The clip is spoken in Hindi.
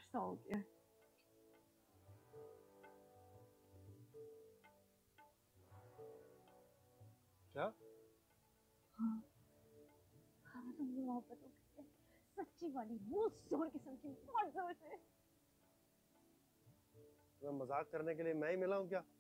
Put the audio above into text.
सा हो गया है। क्या? हाँ, हमें तुमसे मोहब्बत हो गई है, सच्ची वाली, बहुत जोर किस्म की, बहुत जोर से। मैं मजाक करने के लिए मैं ही मिला हूँ क्या?